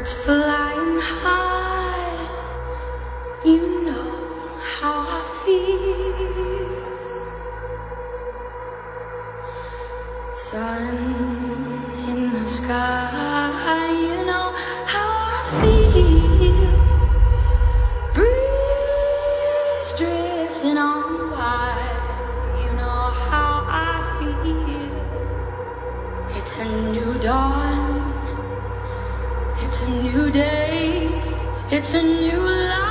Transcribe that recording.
flying high, you know how I feel. Sun in the sky, you know how I feel. Breeze drifting on by, you know how I feel. It's a new dawn, it's a new day, it's a new life.